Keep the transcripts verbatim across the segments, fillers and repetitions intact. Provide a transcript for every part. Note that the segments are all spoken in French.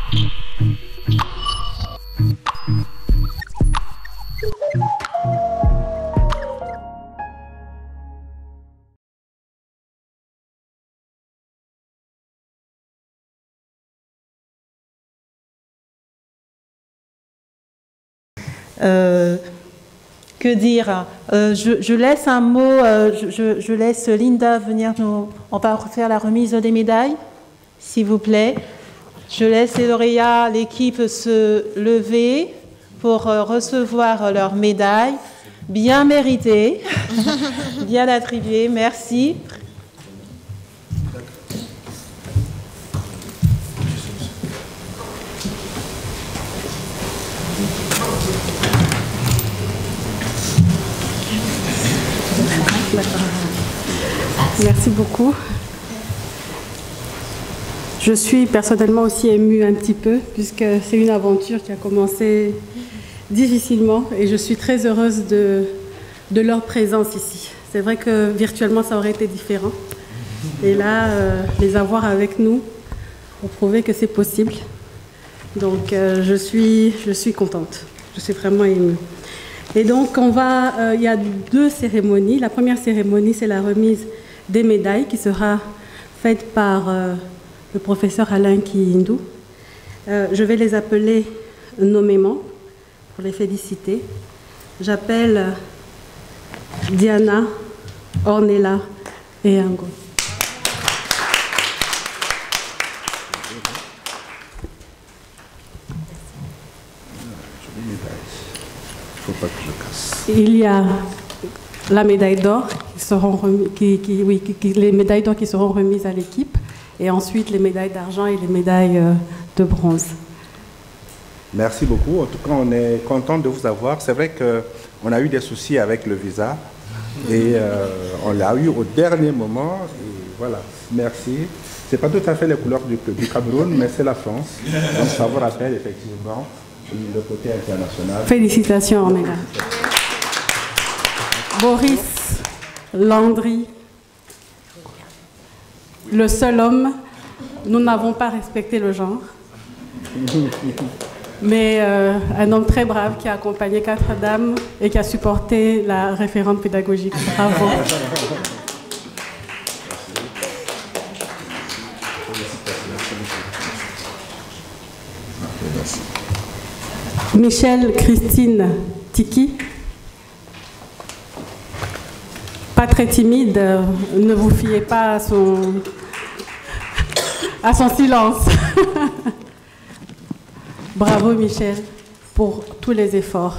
Euh, que dire euh, je, je laisse un mot, euh, je, je laisse Linda venir nous... On va faire la remise des médailles, s'il vous plaît. Je laisse les lauréats, l'équipe se lever pour euh, recevoir leurs médailles. Bien méritées, bien attribuées, merci. Merci beaucoup. Je suis personnellement aussi émue un petit peu, puisque c'est une aventure qui a commencé difficilement et je suis très heureuse de, de leur présence ici. C'est vrai que virtuellement, ça aurait été différent. Et là, euh, les avoir avec nous pour prouver que c'est possible. Donc, euh, je suis, je suis contente. Je suis vraiment émue. Et donc, on va, euh, il y a deux cérémonies. La première cérémonie, c'est la remise des médailles qui sera faite par euh, le professeur Alain Kihindou. Euh, je vais les appeler nommément pour les féliciter. J'appelle Diana, Ornella et Ango. Il y a la médaille d'or qui seront remis, qui, qui, oui, qui, les médailles d'or qui seront remises à l'équipe et ensuite les médailles d'argent et les médailles euh, de bronze. Merci beaucoup. En tout cas, on est content de vous avoir. C'est vrai qu'on a eu des soucis avec le visa et euh, on l'a eu au dernier moment. Et voilà, merci. Ce n'est pas tout à fait les couleurs du, du Cameroun, mais c'est la France. Donc ça vous rappelle effectivement le côté international. Félicitations, Ornella. Boris Landry, le seul homme, nous n'avons pas respecté le genre, mais euh, un homme très brave qui a accompagné quatre dames et qui a supporté la référente pédagogique. Bravo. Michel Christine Tiki, pas très timide, ne vous fiez pas à son, à son silence. Bravo Michel pour tous les efforts.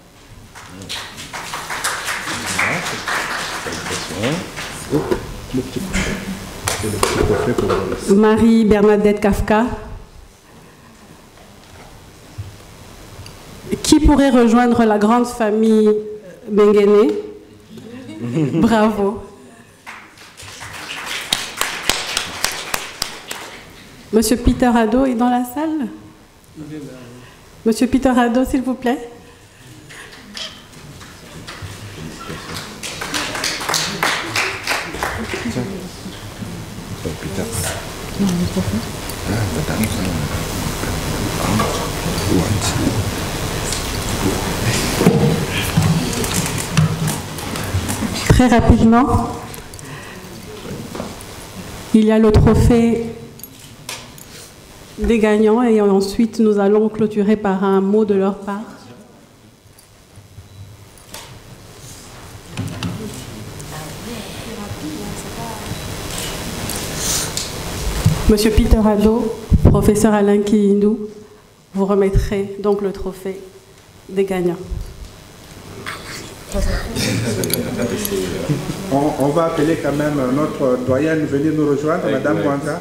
Marie Bernadette Kafka. Qui pourrait rejoindre la grande famille Mengene? Bravo. Monsieur Peter Haddo est dans la salle? Monsieur Peter Haddo, s'il vous plaît. Très rapidement, il y a le trophée des gagnants et ensuite nous allons clôturer par un mot de leur part. Monsieur Peter Haddo, professeur Alain Kihindou, vous remettrez donc le trophée des gagnants. On, on va appeler quand même notre doyenne venir nous rejoindre, Madame Wanga.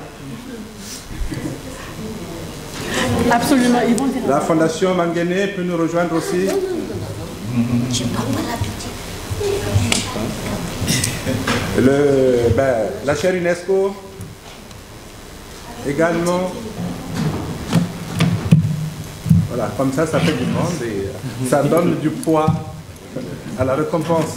Absolument, ils vont dire. La Fondation Mengene peut nous rejoindre aussi. Je parle pas la petite. Le, ben, la chaire UNESCO également. Voilà, comme ça, ça fait du monde et ça donne du poids à la récompense.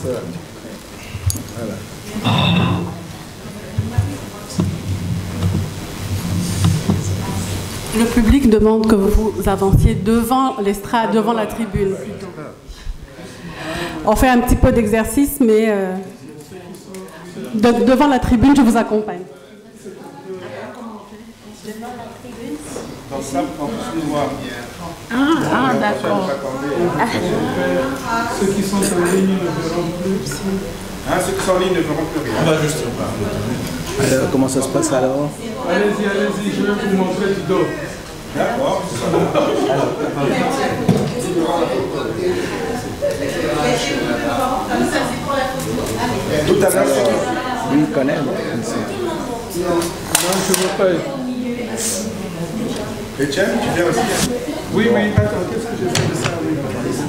Voilà. Le public demande que vous avanciez devant l'estrade, devant la tribune plutôt. On fait un petit peu d'exercice, mais euh, de, devant la tribune, je vous accompagne. Donc ça, on peut se voir. Ah, ah d'accord. Ceux qui sont en ligne ne verront plus. Hein, ceux qui sont en ligne ne verront plus rien. On va juste Alors, comment ça se passe alors? Allez-y, allez-y, je vais vous montrer du dos. D'accord. Tout à l'heure, Lui, il connaît. Non, je ne veux pas. Etienne, tu viens aussi? Oui, oui, attends, qu'est-ce que j'ai fait de ça? Oui.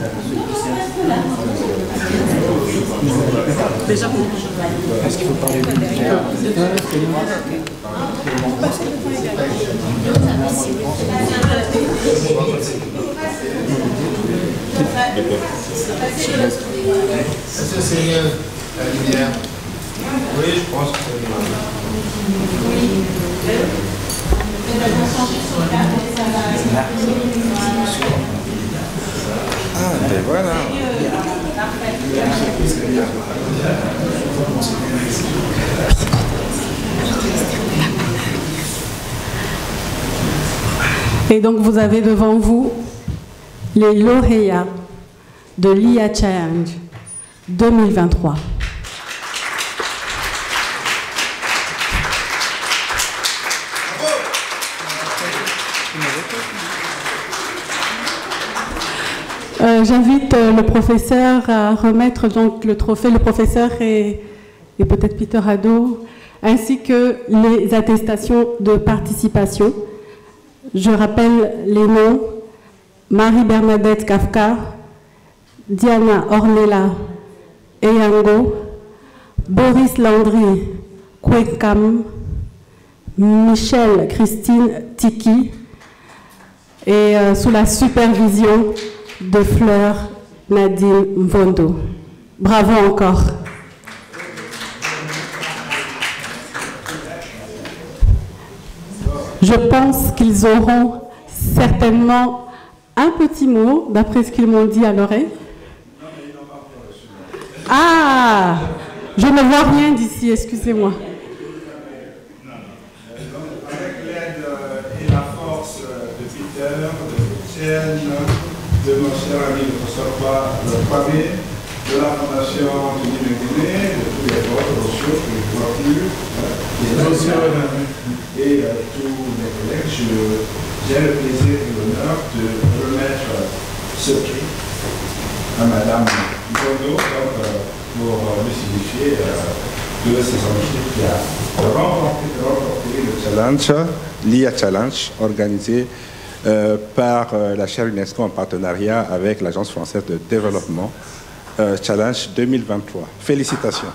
Déjà, Est-ce qu'il faut parler de Est-ce que c'est mieux la lumière? Oui, je pense que c'est mieux. Ah, ben voilà. Et donc vous avez devant vous les lauréats de l'I A Challenge deux mille vingt-trois. Euh, J'invite euh, le professeur à remettre donc le trophée, le professeur et, et peut-être Peter Haddo, ainsi que les attestations de participation. Je rappelle les noms: Marie-Bernadette Kafka, Diana Ornella Eyango, Boris Landry Kwekam, Michelle Christine Tiki, et euh, sous la supervision de Fleur Nadine Mvondo. Bravo encore. Je pense qu'ils auront certainement un petit mot, d'après ce qu'ils m'ont dit à l'oreille. Ah, je ne vois rien d'ici, excusez-moi. Avec l'aide et la force de Peter, de Etienne, de mon cher ami le professeur Kwame, de la Fondation du Guinée, de tous les autres sociaux qui ne voient plus, et euh, tous mes collègues, j'ai le plaisir et l'honneur de remettre ce prix à Madame Mvondo pour me signifier euh, de ses amitiés qui a remporté, remporté le challenge, l'I A Challenge, organisé Euh, par euh, la chaire UNESCO en partenariat avec l'Agence française de développement, euh, Challenge deux mille vingt-trois. Félicitations.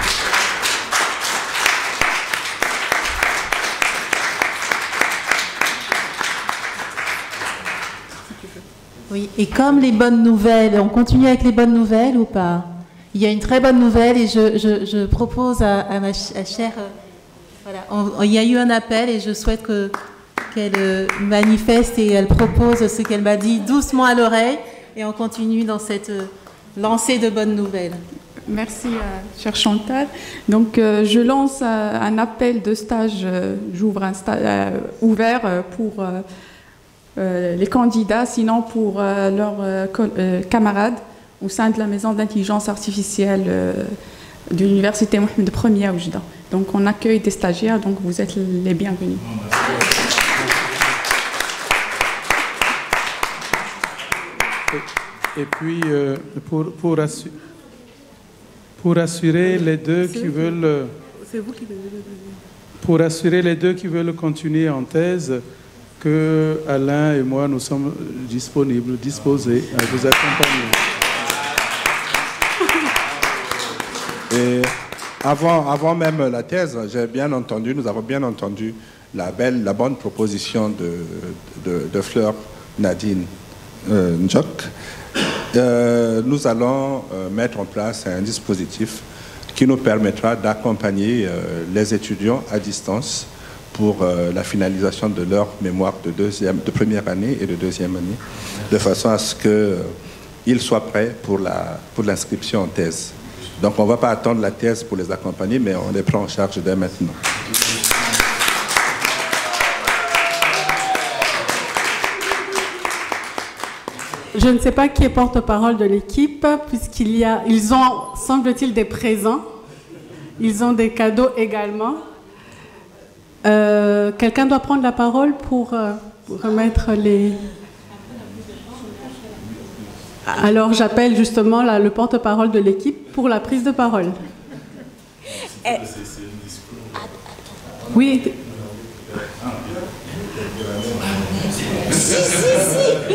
Oui, et comme les bonnes nouvelles, on continue avec les bonnes nouvelles ou pas? Il y a une très bonne nouvelle et je, je, je propose à, à ma ch à chère... Euh, voilà, on, il y a eu un appel et je souhaite que qu'elle manifeste et elle propose ce qu'elle m'a dit doucement à l'oreille et on continue dans cette lancée de bonnes nouvelles. Merci, euh, chère Chantal. Donc, euh, je lance euh, un appel de stage, euh, j'ouvre un stage euh, ouvert euh, pour euh, euh, les candidats, sinon pour euh, leurs euh, euh, camarades au sein de la maison d'intelligence artificielle euh, de l'université Mohamed premier à Oujda. Donc, on accueille des stagiaires, donc vous êtes les bienvenus. Et puis, euh, pour, pour, assu pour assurer les deux qui veulent... C'est vous qui Pour assurer les deux qui veulent continuer en thèse, que Alain et moi, nous sommes disponibles, disposés à vous accompagner. Et avant, avant même la thèse, j'ai bien entendu, nous avons bien entendu la belle, la bonne proposition de, de, de Fleur Nadine euh, Njok. Euh, nous allons euh, mettre en place un dispositif qui nous permettra d'accompagner euh, les étudiants à distance pour euh, la finalisation de leur mémoire de, deuxième, de première année et de deuxième année, de façon à ce qu'ils euh, soient prêts pour la, pour l'inscription en thèse. Donc on ne va pas attendre la thèse pour les accompagner, mais on les prend en charge dès maintenant. Je ne sais pas qui est porte-parole de l'équipe, puisqu'il y a, ils ont, semble-t-il, des présents. Ils ont des cadeaux également. Euh, Quelqu'un doit prendre la parole pour, euh, pour remettre les... Alors j'appelle justement là, le porte-parole de l'équipe pour la prise de parole. Oui. Si, si, si.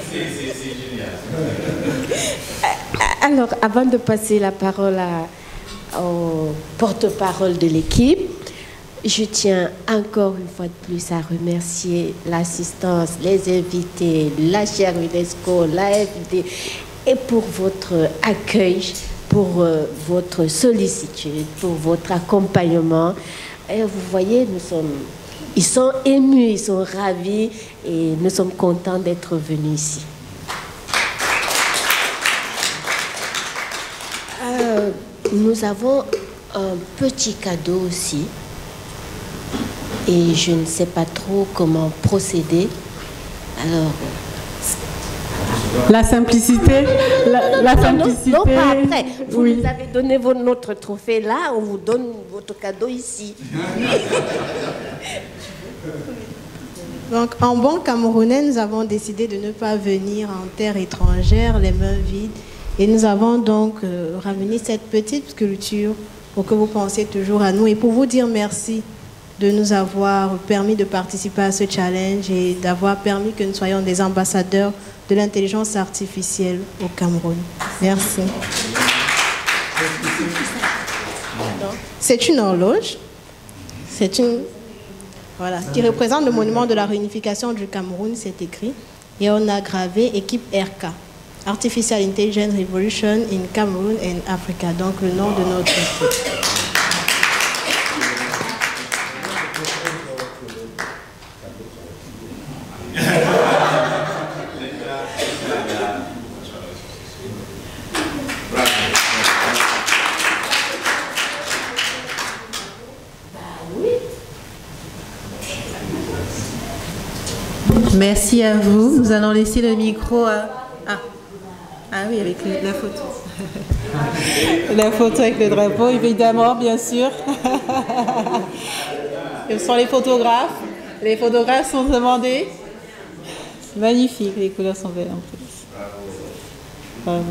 Alors, avant de passer la parole à, au porte-parole de l'équipe, je tiens encore une fois de plus à remercier l'assistance, les invités, la chaire UNESCO, l'A F D, et pour votre accueil, pour euh, votre sollicitude, pour votre accompagnement. Et vous voyez, nous sommes, ils sont émus, ils sont ravis, et nous sommes contents d'être venus ici. Euh, nous avons un petit cadeau aussi. Et je ne sais pas trop comment procéder. Alors... La simplicité, la, non, la non, simplicité. Non, non, pas après. Vous Oui. nous avez donné votre, notre trophée là, on vous donne votre cadeau ici. Donc, en bon Camerounais, nous avons décidé de ne pas venir en terre étrangère, les mains vides. Et nous avons donc euh, ramené cette petite sculpture pour que vous pensiez toujours à nous et pour vous dire merci de nous avoir permis de participer à ce challenge et d'avoir permis que nous soyons des ambassadeurs de l'intelligence artificielle au Cameroun. Merci. C'est une horloge. C'est une... Voilà, qui représente le monument de la réunification du Cameroun, c'est écrit. Et on a gravé équipe R K, Artificial Intelligence Revolution in Cameroon and Africa, donc le nom de notre équipe. Merci à vous. Nous allons laisser le micro à... Ah, ah oui, avec le- la photo. La photo avec le drapeau, évidemment, bien sûr. Ce sont les photographes. Les photographes sont demandés. C'est magnifique, les couleurs sont belles en plus. Bravo.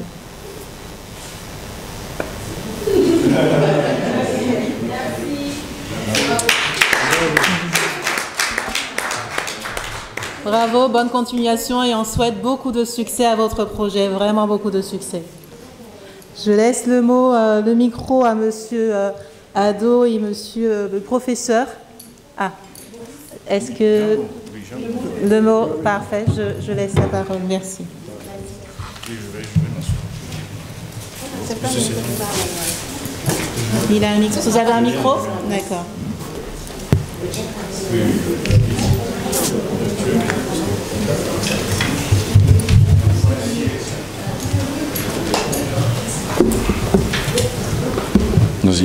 Bravo, bonne continuation et on souhaite beaucoup de succès à votre projet, vraiment beaucoup de succès. Je laisse le mot, euh, le micro à Monsieur euh, Ado et Monsieur euh, le professeur. Ah, est-ce que le mot parfait, je, je laisse la parole. Merci. Il a un micro. Vous avez un micro? D'accord. Vas-y.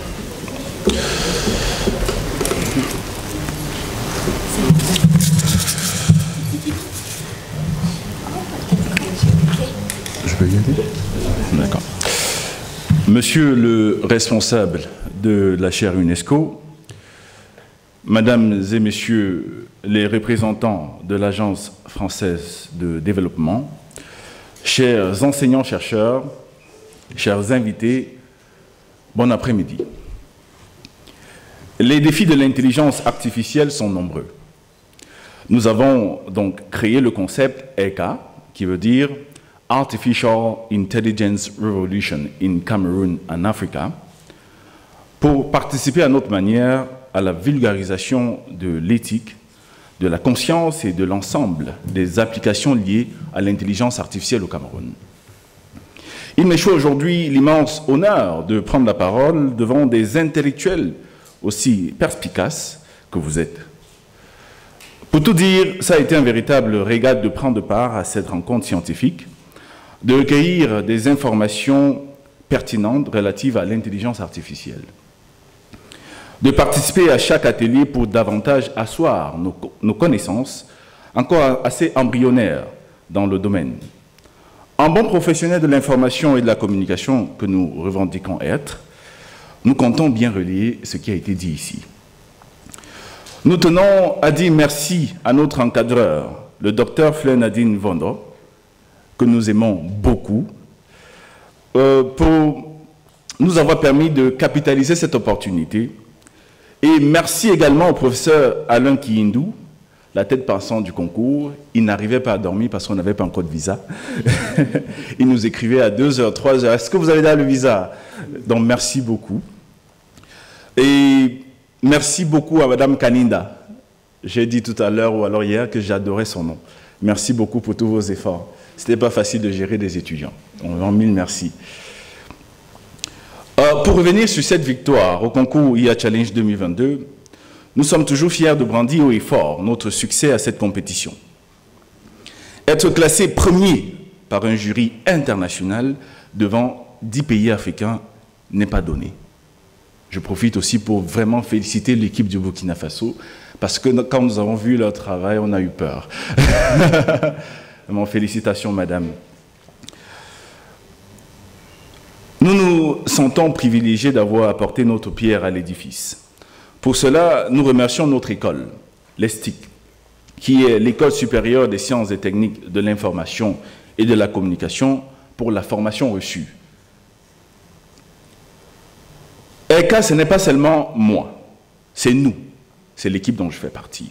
Je peux y aller? D'accord. Monsieur le responsable de la chaire UNESCO, Mesdames et Messieurs les représentants de l'Agence française de développement, chers enseignants-chercheurs, chers invités, bon après-midi. Les défis de l'intelligence artificielle sont nombreux. Nous avons donc créé le concept E K A, qui veut dire Artificial Intelligence Revolution in Cameroon and Africa, pour participer à notre manière à la vulgarisation de l'éthique, de la conscience et de l'ensemble des applications liées à l'intelligence artificielle au Cameroun. Il m'échoit aujourd'hui l'immense honneur de prendre la parole devant des intellectuels aussi perspicaces que vous êtes. Pour tout dire, ça a été un véritable régal de prendre part à cette rencontre scientifique, de recueillir des informations pertinentes relatives à l'intelligence artificielle, de participer à chaque atelier pour davantage asseoir nos, nos connaissances, encore assez embryonnaires dans le domaine. En bon professionnel de l'information et de la communication que nous revendiquons être, nous comptons bien relier ce qui a été dit ici. Nous tenons à dire merci à notre encadreur, le docteur Fleur Nadine Vondo, que nous aimons beaucoup, euh, pour nous avoir permis de capitaliser cette opportunité. Et merci également au professeur Alain Kiyindou, la tête pensante du concours. Il n'arrivait pas à dormir parce qu'on n'avait pas encore de visa. Il nous écrivait à deux heures, trois heures. Est-ce que vous avez là le visa? Donc merci beaucoup. Et merci beaucoup à Madame Kaninda. J'ai dit tout à l'heure ou alors hier que j'adorais son nom. Merci beaucoup pour tous vos efforts. Ce n'était pas facile de gérer des étudiants. On vous en mille merci. Euh, pour revenir sur cette victoire au concours I A Challenge deux mille vingt-deux, nous sommes toujours fiers de brandir haut et fort notre succès à cette compétition. Être classé premier par un jury international devant dix pays africains n'est pas donné. Je profite aussi pour vraiment féliciter l'équipe du Burkina Faso, parce que quand nous avons vu leur travail, on a eu peur. Mon félicitations, madame. Nous nous sentons privilégiés d'avoir apporté notre pierre à l'édifice. Pour cela, nous remercions notre école, l'E S T I C, qui est l'École supérieure des sciences et techniques de l'information et de la communication, pour la formation reçue. E C A, ce n'est pas seulement moi, c'est nous, c'est l'équipe dont je fais partie.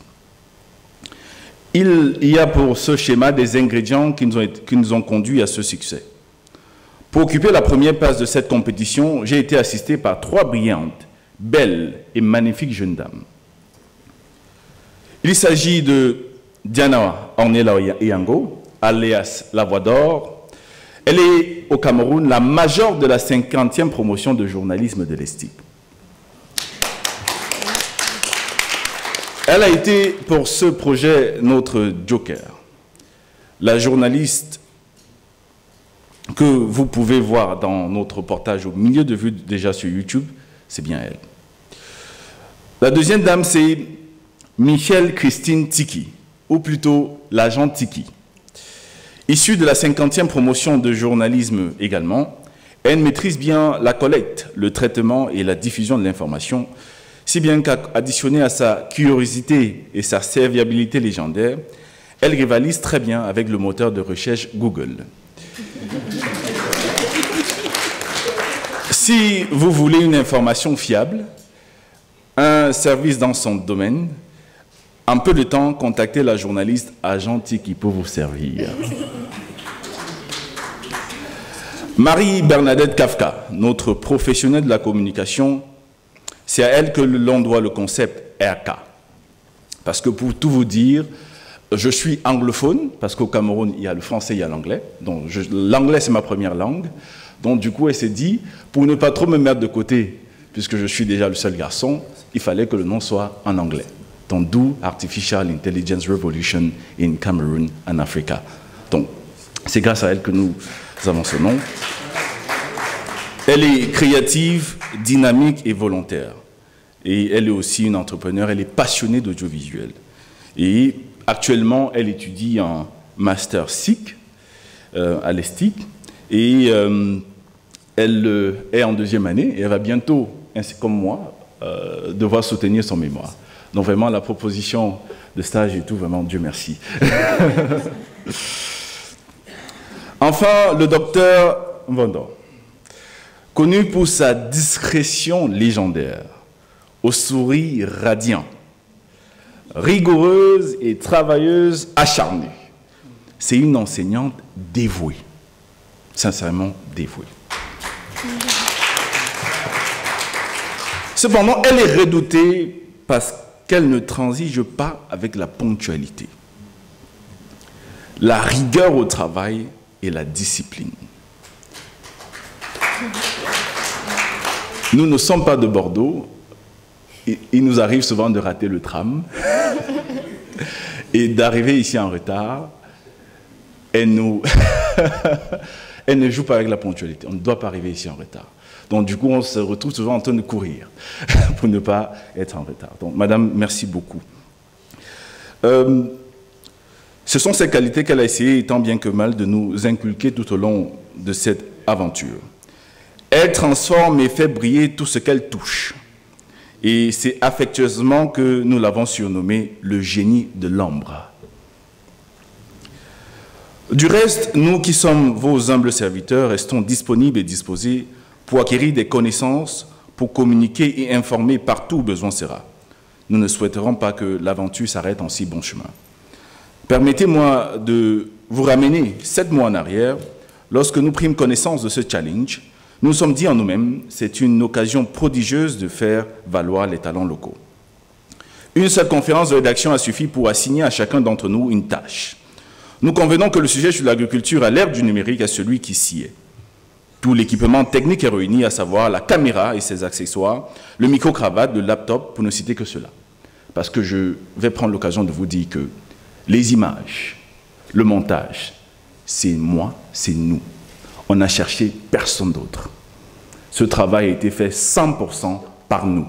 Il y a pour ce schéma des ingrédients qui nous ont, qui nous ont conduits à ce succès. Pour occuper la première place de cette compétition, j'ai été assisté par trois brillantes, belles et magnifiques jeunes dames. Il s'agit de Diana Ornella Iango, alias La Voix d'Or. Elle est au Cameroun la majeure de la cinquantième promotion de journalisme de l'E S T I C. Elle a été pour ce projet notre joker. La journaliste que vous pouvez voir dans notre reportage au milieu de vue déjà sur YouTube, c'est bien elle. La deuxième dame, c'est Michelle Christine Tiki, ou plutôt l'agent Tiki. Issue de la cinquantième promotion de journalisme également, elle maîtrise bien la collecte, le traitement et la diffusion de l'information, si bien qu'additionnée à sa curiosité et sa serviabilité légendaire, elle rivalise très bien avec le moteur de recherche Google. Si vous voulez une information fiable, un service dans son domaine, en peu de temps, contactez la journaliste agent Tiki pour vous servir. Marie-Bernadette Kafka, notre professionnelle de la communication, c'est à elle que l'on doit le concept R K. Parce que pour tout vous dire, je suis anglophone, parce qu'au Cameroun, il y a le français, il y a l'anglais. Donc l'anglais, c'est ma première langue. Donc du coup, elle s'est dit, pour ne pas trop me mettre de côté, puisque je suis déjà le seul garçon, il fallait que le nom soit en anglais. Donc d'où Artificial Intelligence Revolution in Cameroon and Africa. Donc c'est grâce à elle que nous avons ce nom. Elle est créative, dynamique et volontaire. Et elle est aussi une entrepreneure, elle est passionnée d'audiovisuel. Et actuellement, elle étudie en Master S I C euh, à l'E S T I C. Et euh, elle euh, est en deuxième année et elle va bientôt, ainsi comme moi, euh, devoir soutenir son mémoire. Donc vraiment, la proposition de stage et tout, vraiment, Dieu merci. Enfin, le docteur Vondo, connu pour sa discrétion légendaire, au sourire radiant, rigoureuse et travailleuse acharnée. C'est une enseignante dévouée, sincèrement dévouée. Cependant, elle est redoutée parce qu'elle ne transige pas avec la ponctualité, la rigueur au travail et la discipline. Nous ne sommes pas de Bordeaux, il, il nous arrive souvent de rater le tram et d'arriver ici en retard. Elle, nous elle ne joue pas avec la ponctualité. On ne doit pas arriver ici en retard. Donc, du coup, on se retrouve souvent en train de courir pour ne pas être en retard. Donc, madame, merci beaucoup. Euh, ce sont ces qualités qu'elle a essayé, tant bien que mal, de nous inculquer tout au long de cette aventure. Elle transforme et fait briller tout ce qu'elle touche. Et c'est affectueusement que nous l'avons surnommé le génie de l'ombre. Du reste, nous qui sommes vos humbles serviteurs, restons disponibles et disposés pour acquérir des connaissances, pour communiquer et informer partout où besoin sera. Nous ne souhaiterons pas que l'aventure s'arrête en si bon chemin. Permettez-moi de vous ramener sept mois en arrière, lorsque nous prîmes connaissance de ce challenge. Nous nous sommes dit en nous-mêmes, c'est une occasion prodigieuse de faire valoir les talents locaux. Une seule conférence de rédaction a suffi pour assigner à chacun d'entre nous une tâche. Nous convenons que le sujet sur l'agriculture à l'ère du numérique est celui qui s'y est. Tout l'équipement technique est réuni, à savoir la caméra et ses accessoires, le micro-cravate, le laptop, pour ne citer que cela. Parce que je vais prendre l'occasion de vous dire que les images, le montage, c'est moi, c'est nous. On n'a cherché personne d'autre. Ce travail a été fait cent pour cent par nous.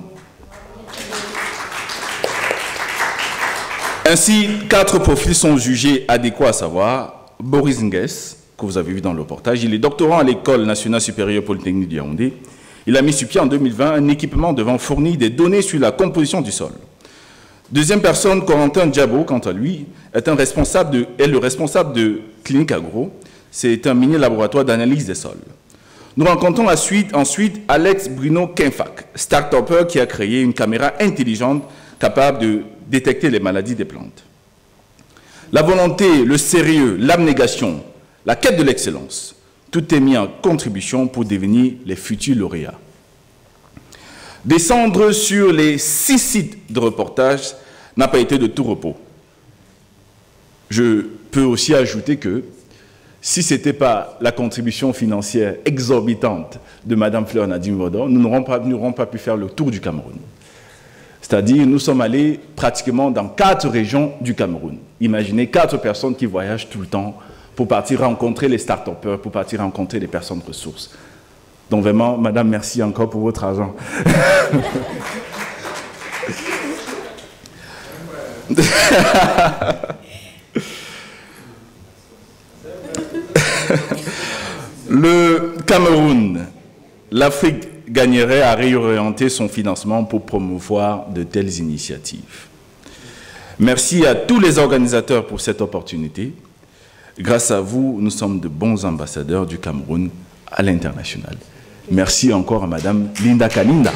Ainsi, quatre profils sont jugés adéquats, à savoir Boris Nguès, que vous avez vu dans le reportage. Il est doctorant à l'École nationale supérieure polytechnique de Yaoundé. Il a mis sur pied en deux mille vingt un équipement devant fournir des données sur la composition du sol. Deuxième personne, Corentin Diabo, quant à lui, est, un responsable de, est le responsable de Clinique Agro. C'est un mini-laboratoire d'analyse des sols. Nous rencontrons ensuite, ensuite Alex Bruno Kenfak, start-upper qui a créé une caméra intelligente capable de détecter les maladies des plantes. La volonté, le sérieux, l'abnégation, la quête de l'excellence, tout est mis en contribution pour devenir les futurs lauréats. Descendre sur les six sites de reportage n'a pas été de tout repos. Je peux aussi ajouter que si ce n'était pas la contribution financière exorbitante de Madame Fleur Nadim Vodor, nous n'aurons pas, pas pu faire le tour du Cameroun. C'est-à-dire, nous sommes allés pratiquement dans quatre régions du Cameroun. Imaginez quatre personnes qui voyagent tout le temps pour partir rencontrer les start-upers, pour partir rencontrer les personnes ressources. Donc vraiment, Madame, merci encore pour votre argent. Le Cameroun, l'Afrique gagnerait à réorienter son financement pour promouvoir de telles initiatives. Merci à tous les organisateurs pour cette opportunité. Grâce à vous, nous sommes de bons ambassadeurs du Cameroun à l'international. Merci encore à Madame Linda Kalinda.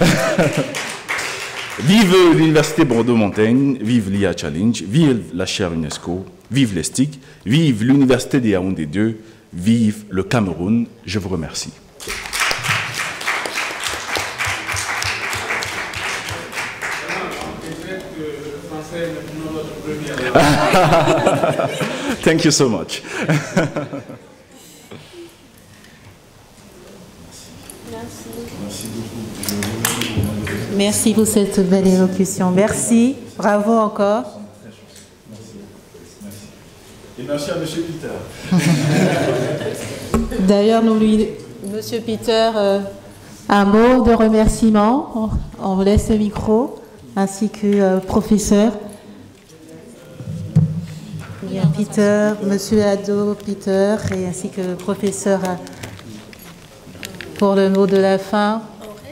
Vive l'Université Bordeaux-Montaigne, vive l'I A Challenge, vive la chaire UNESCO, vive les S T I C, vive l'Université de Yaoundé deux, vive le Cameroun. Je vous remercie. Thank you so much. Merci pour cette belle élocution. Merci. Bravo encore. Et merci à Monsieur Peter. D'ailleurs, nous lui, Monsieur Peter, euh, un mot de remerciement. On, on vous laisse le micro, ainsi que euh, professeur. Bien, Peter, Monsieur Ado, Peter, et ainsi que le professeur euh, pour le mot de la fin.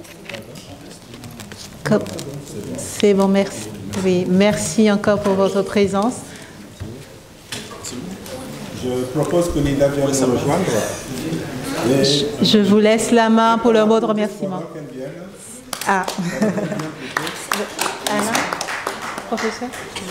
C'est bon, merci. Oui, merci encore pour votre présence. Je propose que Linda vienne nous rejoindre. Je, je vous laisse la main pour le mot de remerciement. Ah. Alain, professeur.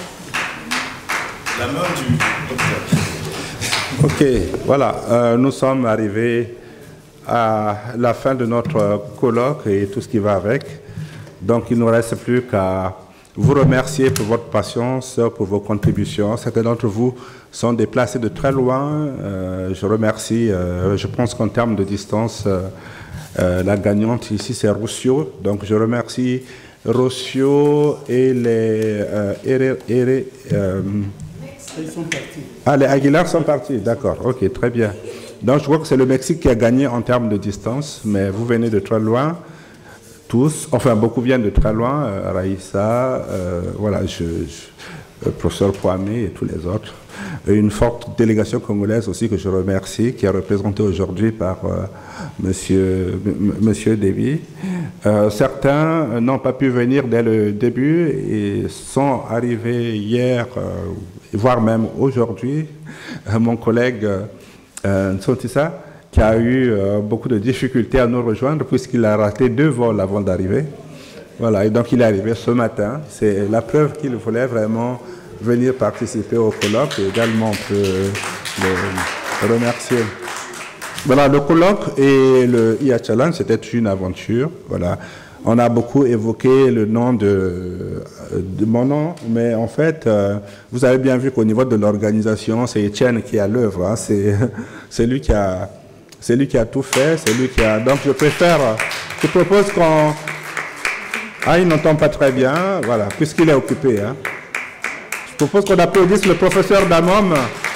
La main du docteur. Ok, voilà. Euh, nous sommes arrivés à la fin de notre colloque et tout ce qui va avec. Donc, il ne nous reste plus qu'à vous remercier pour votre patience, pour vos contributions. Certains d'entre vous sont déplacés de très loin. Euh, je remercie, euh, je pense qu'en termes de distance, euh, euh, la gagnante ici, c'est Roussio. Donc, je remercie Rocio et les... Euh, Herrera- Herrera- euh, Ils sont partis. ah, les Aguilar sont partis, d'accord, ok, très bien. Donc je crois que c'est le Mexique qui a gagné en termes de distance, mais vous venez de très loin, tous, enfin beaucoup viennent de très loin, euh, Raïssa, euh, voilà, je, je, le professeur Kwame et tous les autres. Et une forte délégation congolaise aussi que je remercie, qui est représentée aujourd'hui par euh, monsieur, m- monsieur Déby. Euh, certains n'ont pas pu venir dès le début et sont arrivés hier, euh, voire même aujourd'hui. Euh, mon collègue euh, Nsotissa, qui a eu euh, beaucoup de difficultés à nous rejoindre puisqu'il a raté deux vols avant d'arriver. Voilà, et donc il est arrivé ce matin. C'est la preuve qu'il voulait vraiment venir participer au colloque et également on peut le remercier. Voilà, le colloque et le I A Challenge, c'était une aventure. Voilà. On a beaucoup évoqué le nom de, de mon nom, mais en fait, euh, vous avez bien vu qu'au niveau de l'organisation, c'est Étienne qui est à l'œuvre. Hein. C'est, c'est lui qui a, c'est lui qui a tout fait, c'est lui qui a. Donc, je préfère, je propose qu'on. Ah, il n'entend pas très bien, voilà, puisqu'il est occupé. Hein. Je propose qu'on applaudisse le professeur Damom.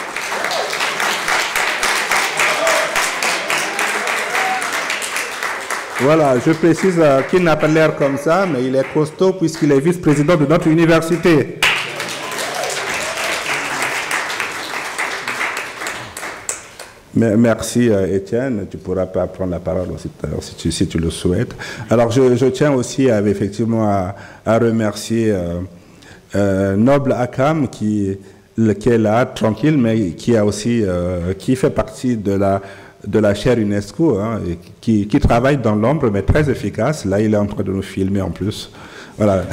Voilà, je précise euh, qu'il n'a pas l'air comme ça, mais il est costaud puisqu'il est vice-président de notre université. Mais, merci euh, Étienne, tu pourras pas prendre la parole aussi tout à l'heure si tu, si tu le souhaites. Alors je, je tiens aussi à, effectivement à, à remercier euh, euh, Noble Akam qui, qui est là, tranquille, mais qui, a aussi, euh, qui fait partie de la... de la chaire UNESCO, hein, et qui, qui travaille dans l'ombre, mais très efficace. Là, il est en train de nous filmer en plus. Voilà.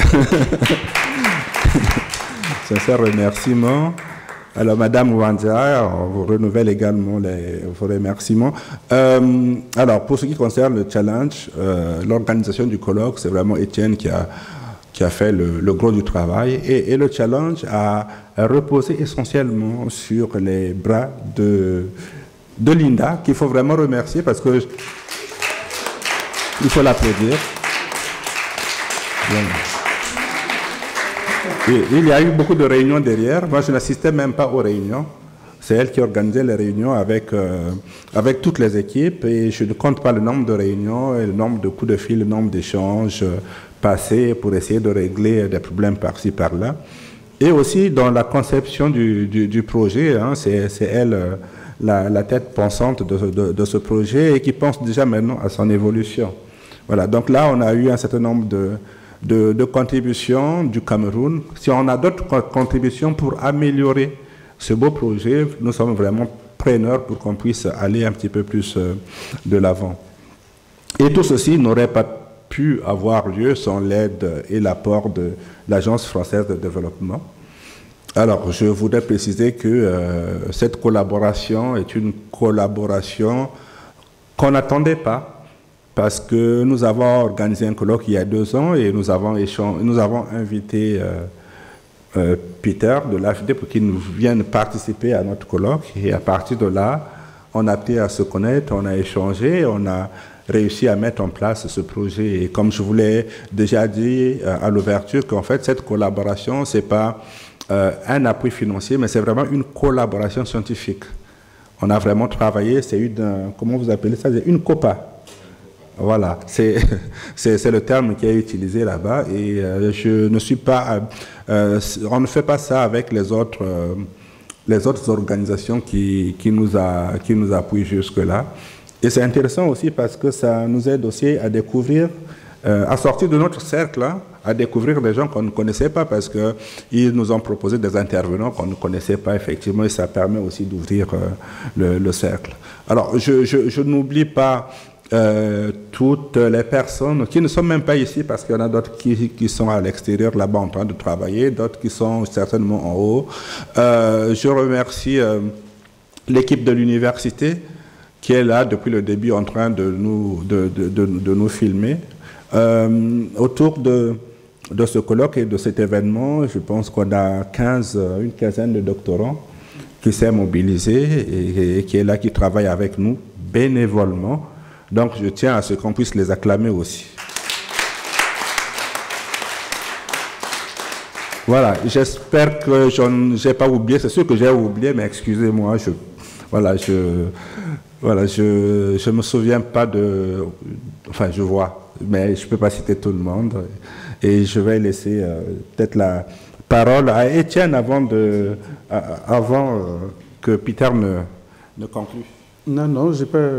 Sincère remerciement. Alors, Madame Wanza, on vous renouvelle également les, vos remerciements. Euh, alors, pour ce qui concerne le challenge, euh, l'organisation du colloque, c'est vraiment Étienne qui a, qui a fait le, le gros du travail. Et, et le challenge a, a reposé essentiellement sur les bras de... de Linda, qu'il faut vraiment remercier parce que il faut l'applaudir. Et il y a eu beaucoup de réunions derrière. Moi, je n'assistais même pas aux réunions. C'est elle qui organisait les réunions avec, euh, avec toutes les équipes et je ne compte pas le nombre de réunions, et le nombre de coups de fil, le nombre d'échanges euh, passés pour essayer de régler des problèmes par-ci, par-là. Et aussi dans la conception du, du, du projet, hein, c'est elle... Euh, La, la tête pensante de, de, de ce projet et qui pense déjà maintenant à son évolution. Voilà, donc là, on a eu un certain nombre de, de, de contributions du Cameroun. Si on a d'autres contributions pour améliorer ce beau projet, nous sommes vraiment preneurs pour qu'on puisse aller un petit peu plus de l'avant. Et tout ceci n'aurait pas pu avoir lieu sans l'aide et l'apport de l'Agence française de développement. Alors, je voudrais préciser que euh, cette collaboration est une collaboration qu'on n'attendait pas, parce que nous avons organisé un colloque il y a deux ans et nous avons, nous avons invité euh, euh, Peter de l'A F D pour qu'il nous vienne participer à notre colloque. Et à partir de là, on a appris à se connaître, on a échangé, on a réussi à mettre en place ce projet. Et comme je vous l'ai déjà dit euh, à l'ouverture, qu'en fait, cette collaboration, c'est pas... Euh, un appui financier, mais c'est vraiment une collaboration scientifique. On a vraiment travaillé, c'est une, comment vous appelez ça, une COPA. Voilà, c'est le terme qui est utilisé là-bas et euh, je ne suis pas, euh, on ne fait pas ça avec les autres, euh, les autres organisations qui, qui, nous a, qui nous appuient jusque-là. Et c'est intéressant aussi parce que ça nous aide aussi à découvrir, euh, à sortir de notre cercle, hein, à découvrir des gens qu'on ne connaissait pas parce qu'ils nous ont proposé des intervenants qu'on ne connaissait pas effectivement et ça permet aussi d'ouvrir euh, le, le cercle. Alors, je, je, je n'oublie pas euh, toutes les personnes qui ne sont même pas ici parce qu'il y en a d'autres qui, qui sont à l'extérieur là-bas en train de travailler, d'autres qui sont certainement en haut. Euh, je remercie euh, l'équipe de l'université qui est là depuis le début en train de nous, de, de, de, de nous filmer. Euh, autour de de ce colloque et de cet événement, je pense qu'on a quinze, une quinzaine de doctorants qui s'est mobilisé et, et qui est là, qui travaille avec nous bénévolement. Donc je tiens à ce qu'on puisse les acclamer aussi. Voilà, j'espère que je n'ai pas oublié, c'est sûr que j'ai oublié, mais excusez-moi, je, voilà, je, voilà, je, je me souviens pas de, enfin, je vois, mais je peux pas citer tout le monde, et je vais laisser euh, peut-être la parole à Étienne avant de, avant euh, que Peter ne, ne conclue. Non, non, j'ai pas.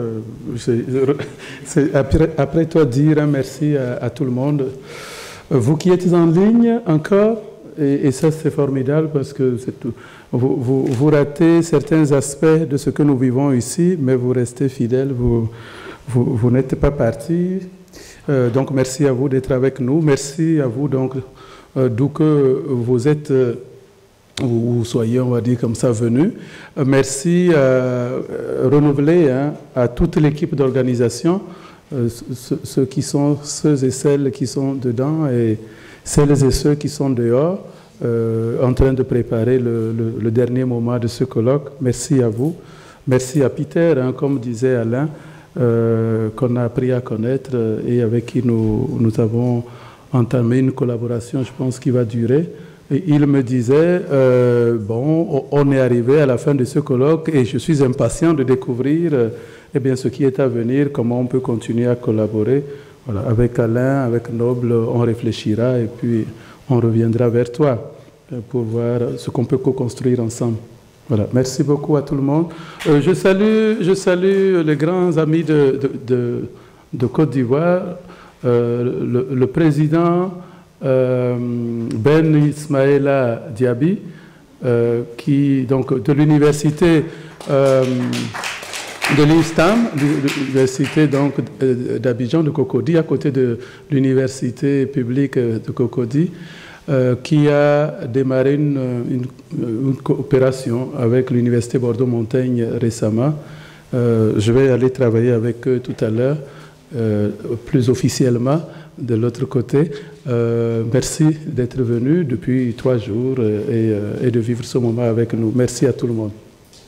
C'est après, après toi dire un merci à, à tout le monde. Vous qui êtes en ligne encore, et, et ça c'est formidable parce que c'est tout. Vous, vous, vous ratez certains aspects de ce que nous vivons ici, mais vous restez fidèles, vous, vous, vous n'êtes pas partis. Euh, donc merci à vous d'être avec nous. Merci à vous donc euh, d'où que vous êtes. Euh, ou soyez, on va dire comme ça, venus. Merci euh, renouvelé hein, à toute l'équipe d'organisation, euh, ceux, ceux qui sont, ceux et celles qui sont dedans et celles et ceux qui sont dehors, euh, en train de préparer le, le, le dernier moment de ce colloque. Merci à vous. Merci à Peter, hein, comme disait Alain, euh, qu'on a appris à connaître et avec qui nous, nous avons entamé une collaboration, je pense, qui va durer. Et il me disait, euh, bon, on est arrivé à la fin de ce colloque et je suis impatient de découvrir euh, eh bien, ce qui est à venir, comment on peut continuer à collaborer. Voilà, avec Alain, avec Noble, on réfléchira et puis on reviendra vers toi euh, pour voir ce qu'on peut co-construire ensemble. Voilà, merci beaucoup à tout le monde. Euh, je, salue, je salue les grands amis de, de, de, de Côte d'Ivoire, euh, le, le président... Euh, Ben Ismaïla Diaby, euh, qui, donc, de l'université euh, de l'I S T A M, l'université d'Abidjan, de Cocody, à côté de l'université publique de Cocody, euh, qui a démarré une, une, une coopération avec l'université Bordeaux-Montaigne récemment. Euh, je vais aller travailler avec eux tout à l'heure, euh, plus officiellement. De l'autre côté, euh, merci d'être venu depuis trois jours et, et, et de vivre ce moment avec nous. Merci à tout le monde.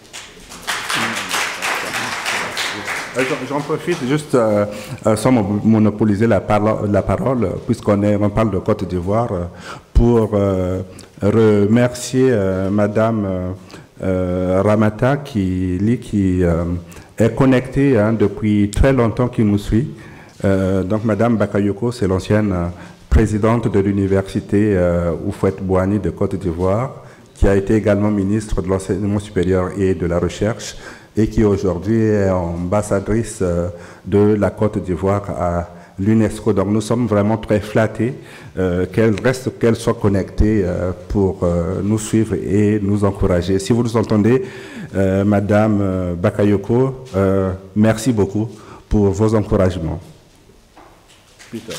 J'en profite juste, euh, sans monopoliser la, parole, la parole puisqu'on on parle de Côte d'Ivoire, pour euh, remercier euh, Madame euh, Ramata qui, qui euh, est connectée hein, depuis très longtemps, qui nous suit. Euh, donc, Madame Bakayoko, c'est l'ancienne euh, présidente de l'université euh, Houphouët-Boigny de Côte d'Ivoire, qui a été également ministre de l'enseignement supérieur et de la recherche, et qui aujourd'hui est ambassadrice euh, de la Côte d'Ivoire à l'UNESCO. Donc, nous sommes vraiment très flattés euh, qu'elle reste, qu'elle soit connectée euh, pour euh, nous suivre et nous encourager. Si vous nous entendez, euh, Madame euh, Bakayoko, euh, merci beaucoup pour vos encouragements. Peter.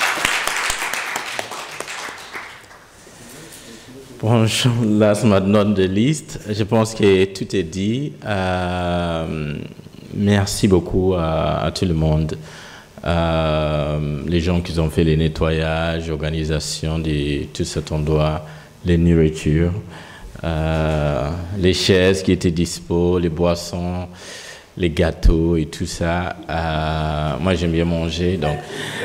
Bon, last but not the least, je pense que tout est dit. Euh, merci beaucoup à, à tout le monde. Euh, les gens qui ont fait les nettoyages, l'organisation de tout cet endroit, les nourritures, euh, les chaises qui étaient dispo, les boissons, les gâteaux et tout ça. Euh, moi, j'aime bien manger, donc...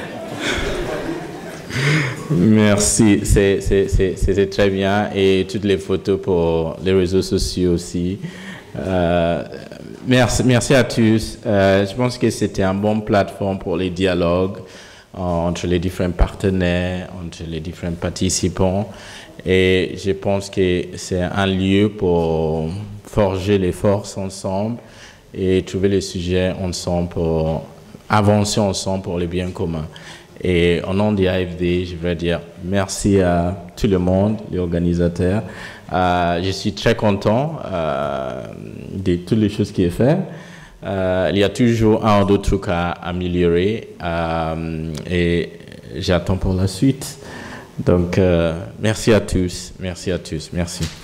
Merci, c'était très bien. Et toutes les photos pour les réseaux sociaux aussi. Euh, merci, merci à tous. Euh, je pense que c'était une bonne plateforme pour les dialogues entre les différents partenaires, entre les différents participants. Et je pense que c'est un lieu pour forger les forces ensemble et trouver les sujets ensemble pour avancer ensemble pour le bien commun. Et au nom du A F D, je veux dire merci à tout le monde, les organisateurs. Euh, je suis très content euh, de toutes les choses qui sont faites. Euh, il y a toujours un ou deux trucs à améliorer euh, et j'attends pour la suite. Donc, euh, merci à tous, merci à tous, merci.